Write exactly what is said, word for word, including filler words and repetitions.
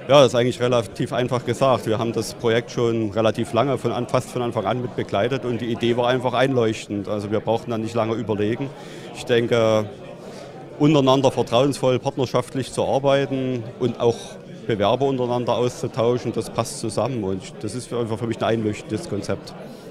Ja, das ist eigentlich relativ einfach gesagt. Wir haben das Projekt schon relativ lange, von an, fast von Anfang an mit begleitet und die Idee war einfach einleuchtend. Also wir brauchten dann nicht lange überlegen. Ich denke, untereinander vertrauensvoll, partnerschaftlich zu arbeiten und auch Bewerber untereinander auszutauschen, das passt zusammen und das ist einfach für mich ein einleuchtendes Konzept.